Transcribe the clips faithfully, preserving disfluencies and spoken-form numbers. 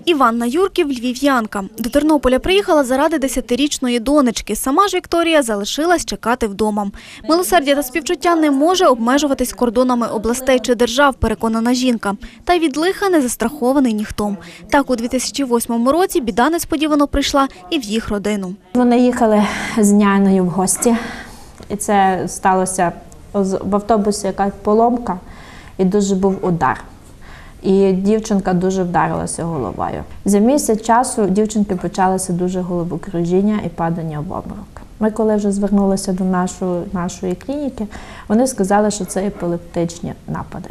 Іванна Юрків – львів'янка. До Тернополя приїхала заради десятирічної донечки. Сама ж Вікторія залишилась чекати вдома. Милосердя та співчуття не може обмежуватись кордонами областей чи держав, переконана жінка. Та й від лиха не застрахований ніхто. Так, у дві тисячі восьмому році біда несподівано прийшла і в їх родину. Вони їхали з нянею в гості. І це сталося в автобусі, якась поломка, і дуже був удар. І дівчинка дуже вдарилася головою. За місяць часу дівчинки почалося дуже головокружіння і падання в обморок. Ми коли вже звернулися до нашої, нашої клініки, вони сказали, що це епілептичні напади.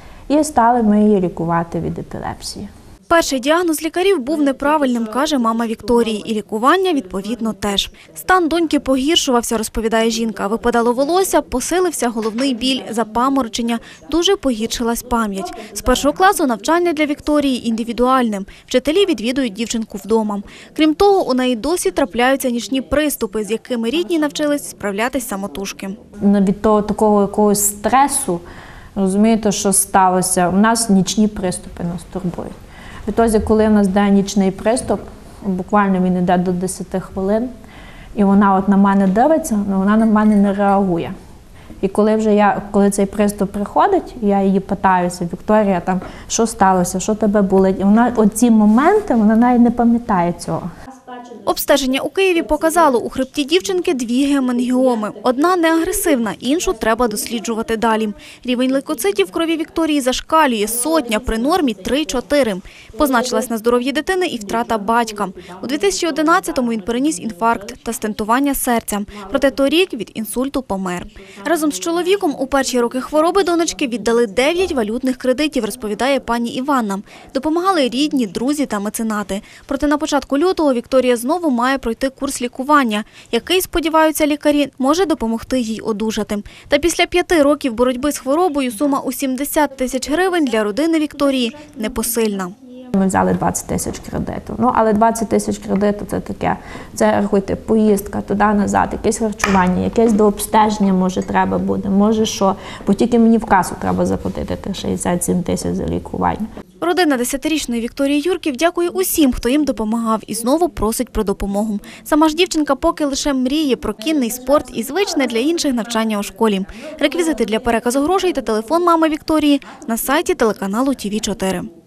І стали ми її лікувати від епілепсії. Перший діагноз лікарів був неправильним, каже мама Вікторії, і лікування, відповідно, теж. Стан доньки погіршувався, розповідає жінка. Випадало волосся, посилився головний біль, запаморочення, дуже погіршилась пам'ять. З першого класу навчання для Вікторії індивідуальним. Вчителі відвідують дівчинку вдома. Крім того, у неї досі трапляються нічні приступи, з якими рідні навчились справлятись самотужки. Від того такого якогось стресу, розумієте, що сталося, у нас нічні приступи нас турбують. Відтоді, коли в нас йде нічний приступ, буквально він йде до десяти хвилин, і вона от на мене дивиться, але вона на мене не реагує. І коли вже я, коли цей приступ приходить, я її питаюся: Вікторія, там, що сталося, що тебе болить? І вона оці моменти, вона навіть не пам'ятає цього. Обстеження у Києві показало, у хребті дівчинки дві гемангіоми. Одна не агресивна, іншу треба досліджувати далі. Рівень лейкоцитів в крові Вікторії зашкалює, сотня, при нормі три-чотири. Позначилась на здоров'ї дитини і втрата батька. У дві тисячі одинадцятому він переніс інфаркт та стентування серця. Проте торік від інсульту помер. Разом з чоловіком у перші роки хвороби донечки віддали дев'ять валютних кредитів, розповідає пані Іванна. Допомагали рідні, друзі та меценати. Проте на початку лютого Вікторія знову має пройти курс лікування, який, сподіваються лікарі, може допомогти їй одужати. Та після п'яти років боротьби з хворобою сума у сімдесят тисяч гривень для родини Вікторії непосильна. Ми взяли двадцять тисяч кредиту. Ну, але двадцять тисяч кредиту – це таке, це, рахуйте, поїздка туди-назад, якесь харчування, якесь дообстеження, може, треба буде, може що. Бо тільки мені в касу треба заплатити шістдесят сім тисяч за лікування. Родина десятирічної Вікторії Юрків дякує усім, хто їм допомагав, і знову просить про допомогу. Сама ж дівчинка поки лише мріє про кінний спорт і звичне для інших навчання у школі. Реквізити для переказу грошей та телефон мами Вікторії на сайті телеканалу Ті Ві чотири.